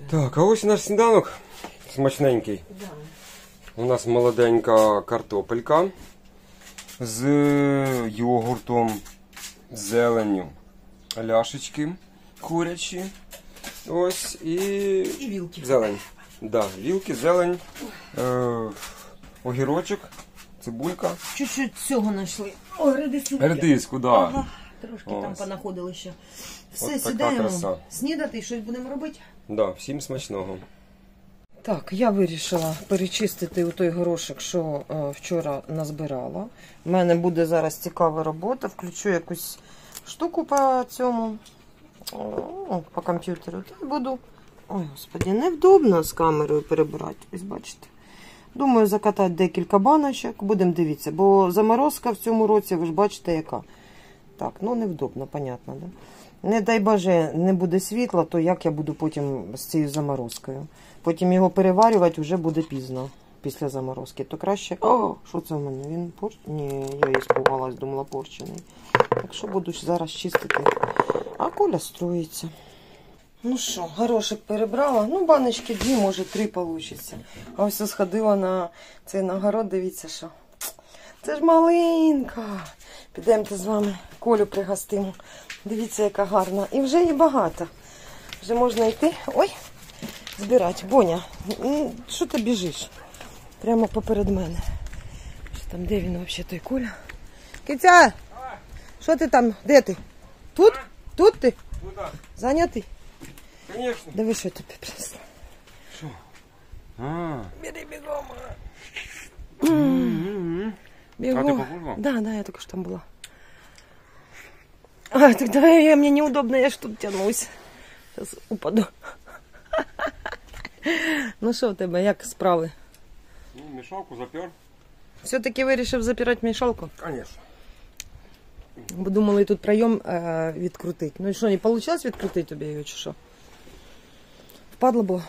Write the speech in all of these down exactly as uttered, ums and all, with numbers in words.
Так, а ось наш сніданок смачненький. Да. У нас молоденька картопелька з йогуртом, зеленню, ляшечки курячі. Ось і, І вілки. Зелень. Да, вілки, зелень, е, огірочок, цибулька. Чуть-чуть цього знайшли. О, редиску. Редиску, да. Ага. Трошки Ось. там понаходили ще. Все, От така сідаємо, краса. снідати і щось будемо робити. Да, всім смачного. Так, я вирішила перечистити у той горошок, що е, вчора назбирала. У мене буде зараз цікава робота. Включу якусь штуку по цьому, о, по комп'ютеру. Та буду. Ой, господи, невдобно з камерою перебирати. Ось бачите. Думаю, закатати декілька баночок. Будемо дивитися, бо заморозка в цьому році, ви ж бачите, яка. Так, ну невдобно, понятно, да? Не дай Боже, не буде світла, то як я буду потім з цією заморозкою? Потім його переварювати вже буде пізно, після заморозки. То краще... О, що це в мене? Він порчений? Ні, я і спугалась, думала порчений. Так що буду зараз чистити. А Коля строїться. Ну що, горошок перебрала. Ну, баночки дві, може три получиться. А ось сходила на цей нагород, дивіться, що. Це ж малинка. Підемте з вами Колю пригостимо. Дивіться, яка гарна. І вже її багато. Вже можна йти. Ой, збирати. Боня, що ти біжиш? Прямо поперед мене. Що там, де він взагалі, той Коля? Киця! Що ти там? Де ти? Тут? Тут ти? Куда? Зайнятий? Конечно. Диви, що я тобі принесла. Що? А. Бери бігом. Бігом. Бегу. А ты попробовала? Да, да, я только что там была. А, так давай, я, мне неудобно, я ж тут тянусь. Сейчас упаду. Ну що в тебе, як справи? Ну, мешалку запер. Все-таки вирішив запирати мішалку? Конечно. Бо думали тут пройом е, відкрутити. Ну і що, не вийшло відкрутити тобі її, чи що? Впадло було?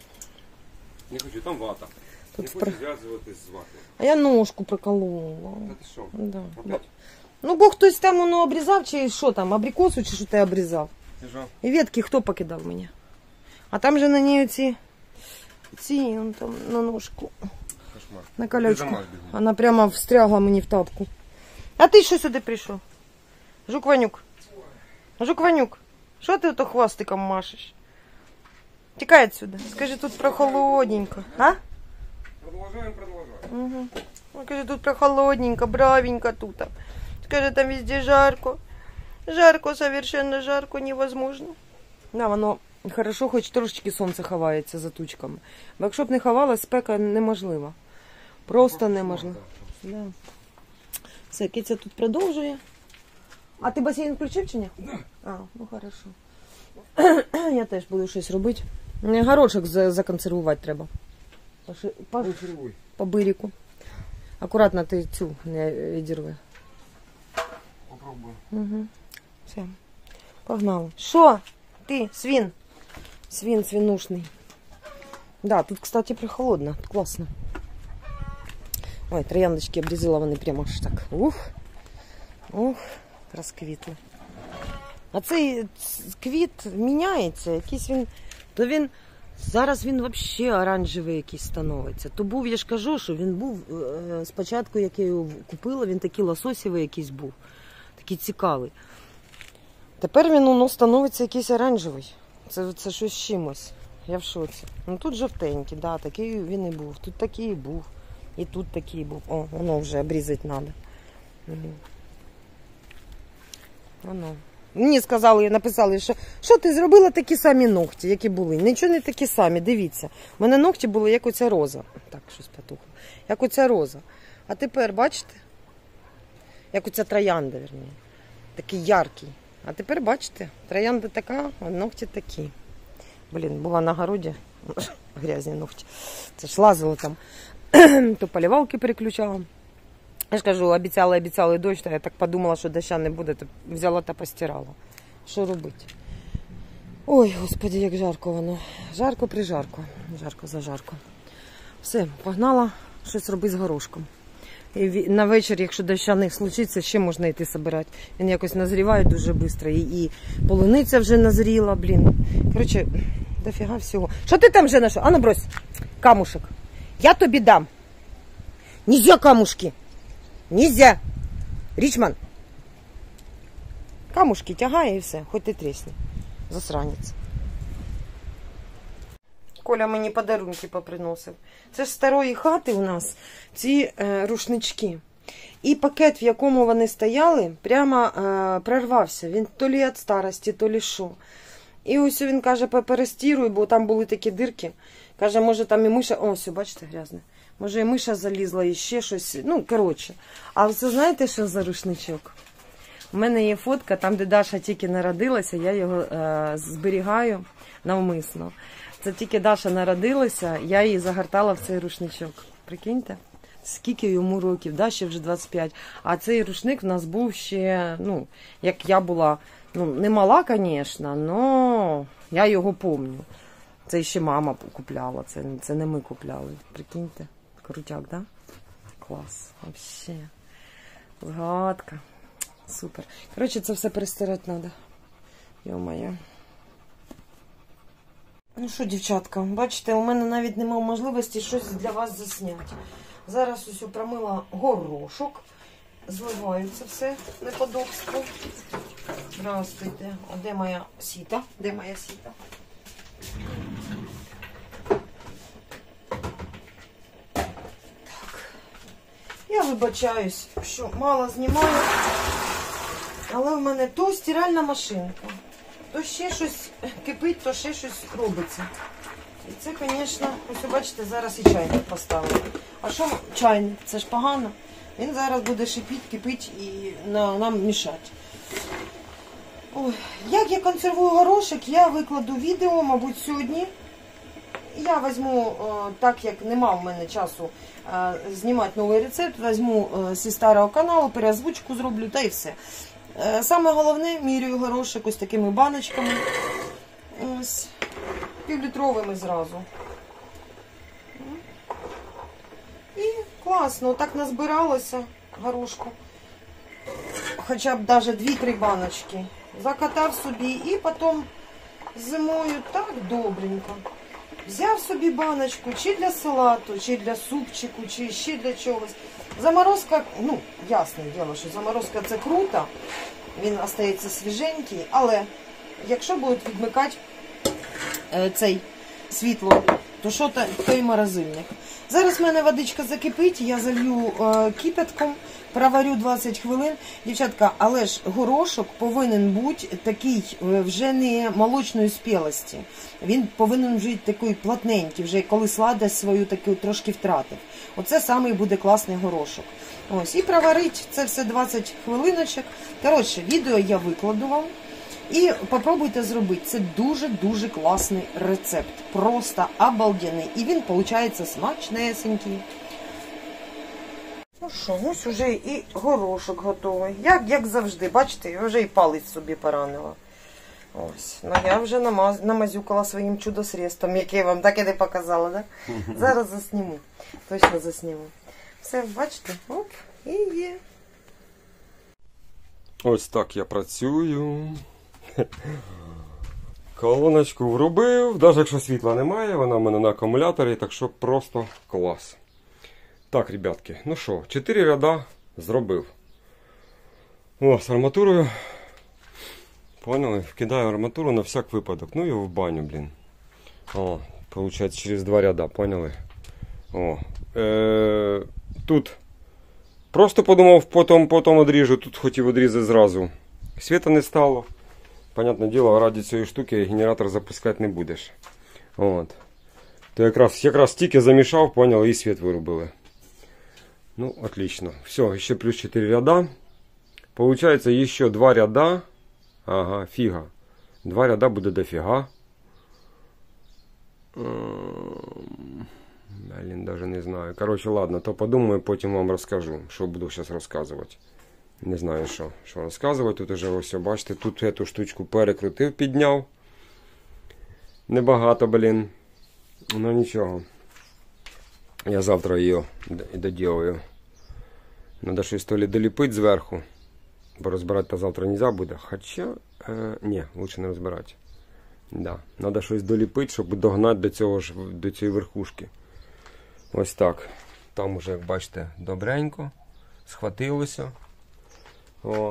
Не хочу, там вата. Тут не впр... хочу зв'язуватись з ватою. А я ножку проколола. Та ти що? Да. Опять? Ну, бо хтось там воно обрізав, чи що там, абрикосу, чи що ти обрізав. Лежав. І ветки хто покидав мені? А там же на ній ці, ці, он там на ножку, Кошмар. на колечку. Ти замаж бігом. Вона прямо встрягла мені в тапку. А ти що сюди прийшов? Жук-Ванюк. Жук-Ванюк, що ти ото хвостиком машеш? Тікай отсюда. Скажи, тут прохолодненько. А? Продовжуємо, продовжуємо. Угу. Он каже, тут прохолодненько, бравенько тут. Скажи, там везде жарко. Жарко, совершенно жарко, невозможно. Да, воно хорошо, хоч трошечки сонце ховається за тучками. Бо якщо б не ховалось, спека неможлива. Просто неможливо. Да. Все, Киця тут продовжує. А ти басейн включив чи ні? Да. А, ну хорошо. Я теж буду щось робити. Мені горошок законсервувати треба. По, ши... по... по бирику. Акуратно ти цю не відірви. Попробуй. Угу. Все. Погнали. Що? Ти, свин? Свин свинушний. Да, тут, кстати, прохолодно. Класно. Ой, трояндочки обрізала вони прямо аж так. Ух. Ух, розквітли. А цей квіт міняється. Якийсь він... То він... Зараз він взагалі оранжевий якийсь становиться. То був, я ж кажу, що він був е, спочатку, як я його купила, він такий лососєвий якийсь був. Такий цікавий. Тепер він ну, становиться якийсь оранжевий. Це, це щось з чимось. Я в шоці. Ну тут жовтенький, да, такий він і був. Тут такий і був. І тут такий був. О, воно вже обрізати треба. Угу. Воно. Мені сказали, написали, що що ти зробила такі самі ногті, які були. Нічого не такі самі, дивіться. У мене ногті були, як оця роза. Так, щось потухло. Як оця роза. А тепер, бачите? Як оця троянда, верніше. Такий яркий. А тепер, бачите, троянда така, а ногті такі. Блін, була на городі. Грязні ногті. Це ж лазила там. То поливалки переключала. Я ж кажу, обіцяла, обіцяла дощ, то я так подумала, що доща не буде, то взяла та постирала. Що робити? Ой, господи, як жарко воно. Жарко прижарко. Жарко за жарко. Все, погнала щось робити з горошком. І на вечір, якщо доща не случиться, ще можна йти збирати. Він якось назріває дуже швидко. І, і полуниця вже назріла, блін. Коротше, дофіга всього. Що ти там вже знайшов? А ну брось, камушек. Я тобі дам. Нельзя камушки. Нельзя. Річман. Камушки тягає і все, хоч ти трісни. Засранець. Коля мені подарунки поприносив. Це ж з старої хати у нас ці е, рушнички. І пакет, в якому вони стояли, прямо е, прорвався. Він то лі від старості, то лі що. І ось він каже, перестіруй, бо там були такі дирки. Каже, може там і миша... О, все, бачите, грязне. Може і миша залізла, і ще щось. Ну, коротше. А ви знаєте, що за рушничок? У мене є фотка, там, де Даша тільки народилася, я його е, зберігаю навмисно. Це тільки Даша народилася, я її загортала в цей рушничок. Прикиньте? Скільки йому років, Даші вже двадцять п'ять. А цей рушник в нас був ще, ну, як я була, ну, не мала, звісно, але я його пам'ятаю. Це ще мама купляла, це, це не ми купляли. Прикиньте? Крутяк, да? Клас. Вообще. Згадка. Супер. Коротше, це все перестирати треба. Йо-моє. Ну що, дівчатка, бачите, у мене навіть немає можливості щось для вас засняти. Зараз ось промила горошок. Зливаю це все неподобство. Здравствуйте. А де моя сіта? Де моя сіта? Так. Я вибачаюсь, що мало знімаю. Але в мене то стиральна машинка, то ще щось кипить, то ще щось робиться. І це, звісно, ось бачите, зараз і чайник поставили. А що чайник? Це ж погано. Він зараз буде шипіти, кипить і на, нам мішати. Ой, як я консервую горошок, я викладу відео, мабуть, сьогодні. Я візьму, так як нема в мене часу знімати новий рецепт, візьму зі старого каналу, переозвучку зроблю, та і все. Саме головне, міряю горошок ось такими баночками, ось, півлітровими зразу. І класно, так назбиралося горошку. Хоча б навіть дві-три баночки. Закатав собі і потім зимою так добренько. Взяв собі баночку чи для салату, чи для супчику, чи ще для чогось. Заморозка, ну, ясне діло, що заморозка це круто, він остається свіженький, але якщо будуть відмикати е, цей світло, то що то, то і морозильник. Зараз в мене водичка закипить, я залью е, кипятком, проварю двадцять хвилин. Дівчатка, але ж горошок повинен бути такий вже не молочної спілості. Він повинен бути такий плотненький, вже коли сладость свою таку трошки втратив. Оце саме буде класний горошок. Ось, і проварить це все двадцять хвилиночок. Коротше, відео я викладу вам. І попробуйте зробити. Це дуже-дуже класний рецепт. Просто обалденний. І він, виходить, смачнесенький. Ну що, ось уже і горошок готовий. Як, як завжди, бачите, я вже і палець собі поранила. Ось. Ну я вже намаз... намазюкала своїм чудо-средством, яке я вам так і не показала, да? Зараз засніму. Точно засніму. Все, бачите? Оп, і є. Ось так я працюю. Колоночку врубив, навіть якщо світла немає, вона в мене на акумуляторі, так що просто клас. Так, ребятки, ну що, чотири ряда зробив. О, з арматурою. Поняли? Вкидаю арматуру на всяк випадок. Ну його в баню, блін. О, получається через два ряда, поняли? О, е, тут просто подумав, потім, потім одріжу, тут хотів одрізати зразу. Світа не стало. Понятне діло, раді цієї штуки генератор запускати не будеш. От. То якраз, якраз тільки замішав, поняли, і світ вирубили. Ну, отлично. Все, ще плюс чотири ряда. Получается еще два ряда. Ага, фига. Два ряда буде дофига. Блин, даже не знаю. Короче, ладно, то подумаю, потім вам розкажу, що буду зараз розказувати. Не знаю, що, що розказувати. Тут уже ось, бачите, тут эту штучку перекрутив, підняв. Небагато, блін. Ну нічого. Я завтра її доділаю. Надо щось то ли доліпити зверху. Бо розбирати завтра не можна буде. Хоча, е, ні, лучше не розбирати. Да. Треба щось доліпити, щоб догнати до цього ж, до цієї верхушки. Ось так. Там уже, як бачите, добренько. Схватилося. О.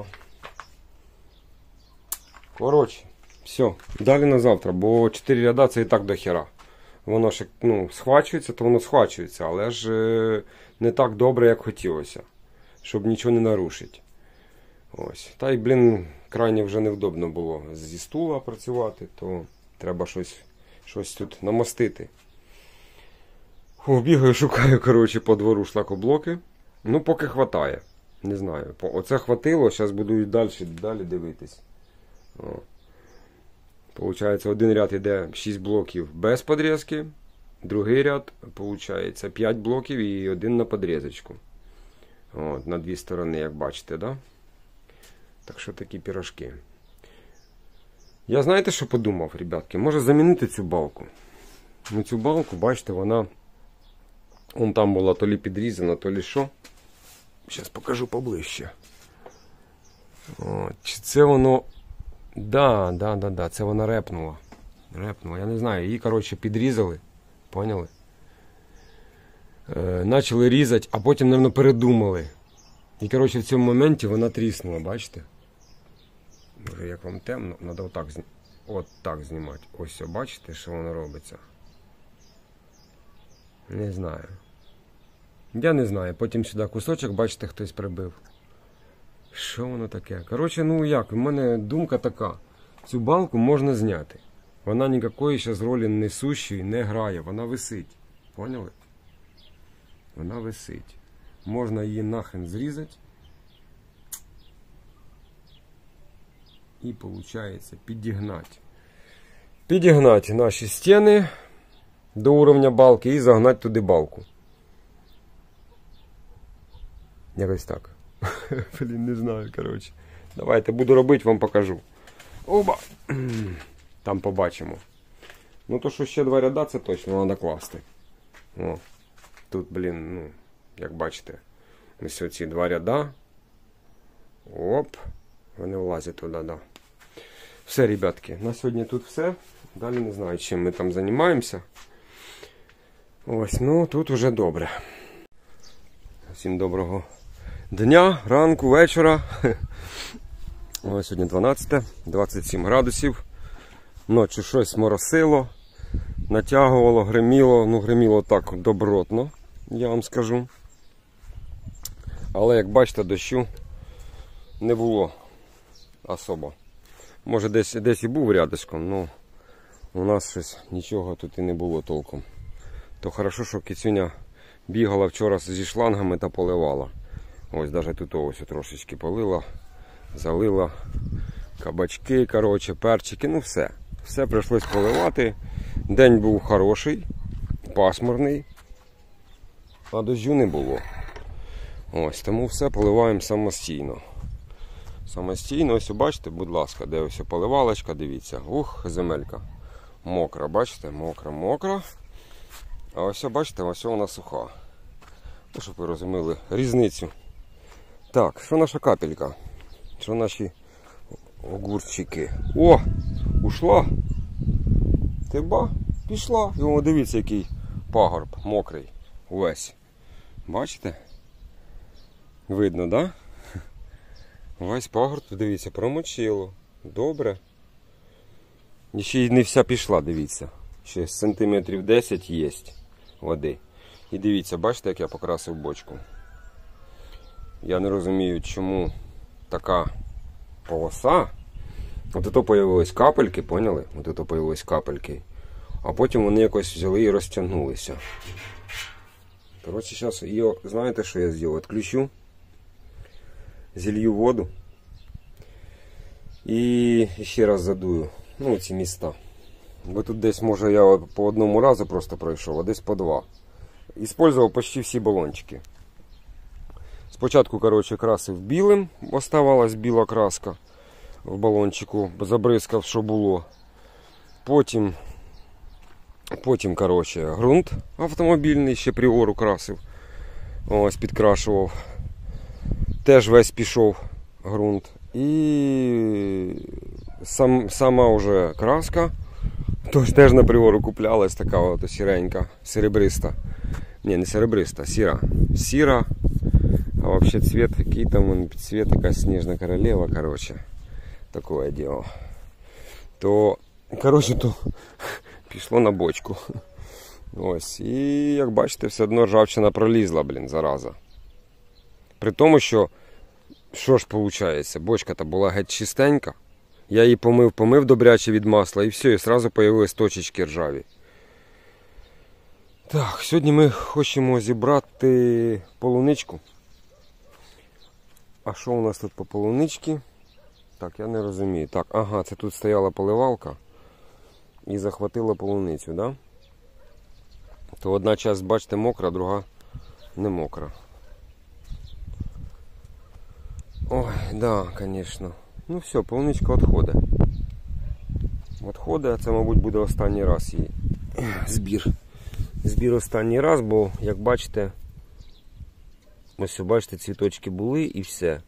Коротше, все. Далі на завтра, бо чотири ряда це і так до хера. Воно ж, ну, схвачується, то воно схвачується, але ж е, не так добре, як хотілося. Щоб нічого не нарушити. Ось. Та й, блін, крайне вже невдобно було зі стула працювати, то треба щось, щось тут намастити. Фу, бігаю, шукаю, коротше, по двору шлакоблоки. Ну, поки хватає. Не знаю. Оце хватило, зараз буду і далі, далі дивитись. О. Получається, один ряд йде шість блоків без подрізки, другий ряд, получається, п'ять блоків і один на подрізочку. От, на дві сторони, як бачите, да? Так що такі пірожки. Я знаєте, що подумав, ребятки? Може замінити цю балку. Ну, цю балку, бачите, вона вон там була то лі підрізана, то лі що. Зараз покажу поближче. От, чи це воно... Да, да, да, да, це вона репнула. Репнула, я не знаю, її, коротше, підрізали. Поняли? Е, Начали різати, а потім, мабуть, передумали. І, коротше, в цьому моменті вона тріснула, бачите? Може, як вам темно, треба отак, от так знімати. Ось, все, бачите, що воно робиться? Не знаю. Я не знаю. Потім сюди кусочок, бачите, хтось прибив. Що воно таке? Коротше, ну як, у мене думка така. Цю балку можна зняти. Вона ніякої зараз ролі несущої не грає. Вона висить. Поняли? Вона висить. Можна її нахрен зрізати. І, виходить, підігнати. Підігнати наші стіни до уровня балки і загнати туди балку. Якось так. Блін, не знаю, коротше. Давайте, буду робити, вам покажу. Оба! Там побачимо. Ну, то, що ще два ряда, це точно треба класти. О, тут, блін, ну, як бачите, ось оці два ряда. Оп, вони влазять туди, да. Все, ребятки, на сьогодні тут все. Далі не знаю, чим ми там займаємося. Ось, ну, тут уже добре. Всім доброго дня, ранку, вечора. Ось сьогодні дванадцяте, двадцять сім градусів. Ночі щось моросило, натягувало, гриміло. Ну, гриміло так добротно, я вам скажу. Але, як бачите, дощу не було особо. Може, десь, десь і був рядишком, але у нас щось нічого тут і не було толком. То хорошо, що кицюня бігала вчора зі шлангами та поливала. Ось, навіть тут ось трошечки полила, залила кабачки, коротше, перчики, ну все. Все прийшлось поливати. День був хороший, пасмурний, а дощу не було. Ось, тому все поливаємо самостійно. Самостійно, ось бачите, будь ласка, де ось поливалочка, дивіться. Ух, земелька. Мокра, бачите, мокра, мокра. А ось, бачите, ось вона суха. Ну, щоб ви розуміли різницю. Так, що наша капелька? Що наші огурчики? О, ушла. Ти ба, пішла. І о, дивіться, який пагорб мокрий. Увесь. Бачите? Видно, да? Весь пагорб, дивіться, промочило. Добре. І ще й не вся пішла, дивіться. Ще сантиметрів десять є води. І дивіться, бачите, як я покрасив бочку? Я не розумію, чому така полоса. От ото появились капельки, поняли? От ото появились капельки. А потім вони якось взяли і розтягнулися. Коротше, зараз її, знаєте, що я зроблю? Відключу. Зілью воду. І ще раз задую. Ну, ці міста. Бо тут десь, може, я по одному разу просто пройшов, а десь по два. Іспользував почти всі балончики. Спочатку, коротше, красив білим, оставалась біла краска в балончику, забризкав, що було. Потім, потім, коротше, ґрунт автомобільний, ще пріору красив. Ось, підкрашував. Теж весь пішов ґрунт. І сам, сама вже краска Тож теж на приору куплялась така от сіренька, серебриста. Ні, не серебриста, сіра. Сіра. А вообще цвет, який там он, цвет, якась сніжна королева, короче. Такое діло. То, короче, то пішло на бочку. Ось. І, як бачите, все одно ржавчина пролізла, блін, зараза. При тому, що, що ж виходить, бочка-то була геть чистенька. Я її помив, помив добряче від масла і все, і одразу з'явились точечки ржаві. Так, сьогодні ми хочемо зібрати полуничку. А що у нас тут по полуничці? Так, я не розумію. Так, ага, це тут стояла поливалка і захватила полуницю, да? То одна часть, бачите, мокра, друга не мокра. Ой, да, звісно. Ну все, полуничка відходить. Відходить, а це, мабуть, буде останній раз її збір. Збір останній раз, бо, як бачите, ось, бачите, цвіточки були і все.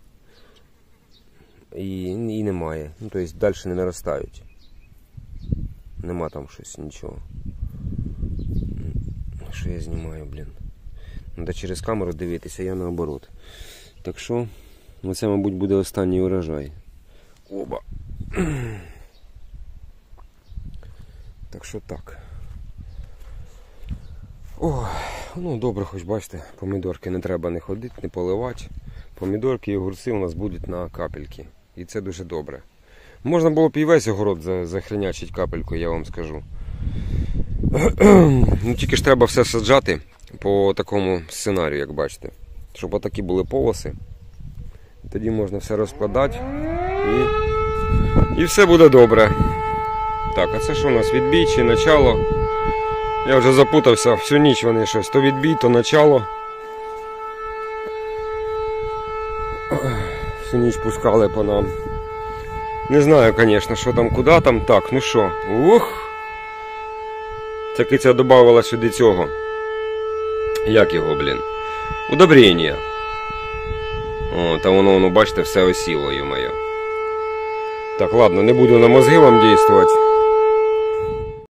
І, і немає. Ну, тобто, далі не наростають. Нема там щось, нічого. Що я знімаю, блін? Треба через камеру дивитися, я наоборот. Так що, оце, мабуть, буде останній урожай. Оба. Так що так. Ой, ну добре, хоч бачите, помідорки не треба не ходити, не поливати. Помідорки і огурці у нас будуть на капельки. І це дуже добре. Можна було б і весь огород захренячити капелькою, я вам скажу. Ну, тільки ж треба все саджати по такому сценарію, як бачите. Щоб отакі були полоси. Тоді можна все розкладати і, і все буде добре. Так, а це що у нас? Відбій чи начало? Я вже запутався, всю ніч вони щось. То відбій, то начало. Всю ніч пускали по нам. Не знаю, звісно, що там, куди там. Так, ну що, ух. Ця киця додавала сюди цього. Як його, блін? Удобрення. О, та воно, воно, бачите, все осіло, ё-моё. Так, ладно, не буду на мозги вам дійствувати.